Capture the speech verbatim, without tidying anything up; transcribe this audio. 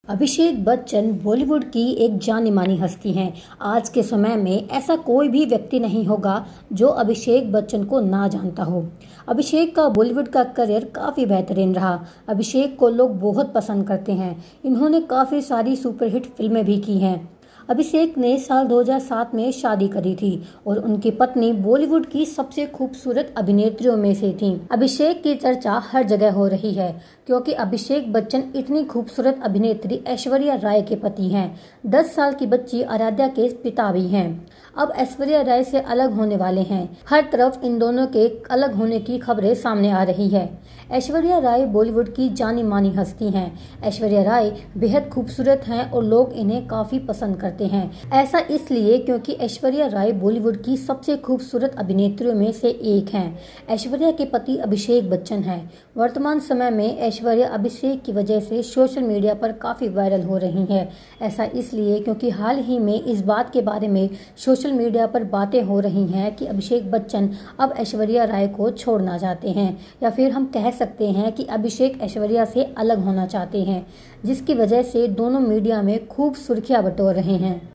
अभिषेक बच्चन बॉलीवुड की एक जानी मानी हस्ती हैं। आज के समय में ऐसा कोई भी व्यक्ति नहीं होगा जो अभिषेक बच्चन को ना जानता हो। अभिषेक का बॉलीवुड का करियर काफ़ी बेहतरीन रहा। अभिषेक को लोग बहुत पसंद करते हैं। इन्होंने काफ़ी सारी सुपरहिट फिल्में भी की हैं। अभिषेक ने साल दो हज़ार सात में शादी करी थी और उनकी पत्नी बॉलीवुड की सबसे खूबसूरत अभिनेत्रियों में से थीं। अभिषेक की चर्चा हर जगह हो रही है क्योंकि अभिषेक बच्चन इतनी खूबसूरत अभिनेत्री ऐश्वर्या राय के पति हैं। दस साल की बच्ची आराध्या के पिता भी हैं। अब ऐश्वर्या राय से अलग होने वाले हैं। हर तरफ इन दोनों के अलग होने की खबरें सामने आ रही है। ऐश्वर्या राय बॉलीवुड की जानी मानी हस्ती हैं। ऐश्वर्या राय बेहद खूबसूरत हैं और लोग इन्हें काफी पसंद करते हैं। ऐसा इसलिए क्योंकि ऐश्वर्या राय बॉलीवुड की सबसे खूबसूरत अभिनेत्रियों में से एक हैं। ऐश्वर्या के पति अभिषेक बच्चन हैं। वर्तमान समय में ऐश्वर्या अभिषेक की वजह से सोशल मीडिया पर काफी वायरल हो रही है। ऐसा इसलिए क्योंकि हाल ही में इस बात के बारे में सोशल मीडिया पर बातें हो रही हैं कि अभिषेक बच्चन अब ऐश्वर्या राय को छोड़ना चाहते हैं, या फिर हम कह सकते हैं कि अभिषेक ऐश्वर्या से अलग होना चाहते हैं, जिसकी वजह से दोनों मीडिया में खूब सुर्खियां बटोर रहे हैं।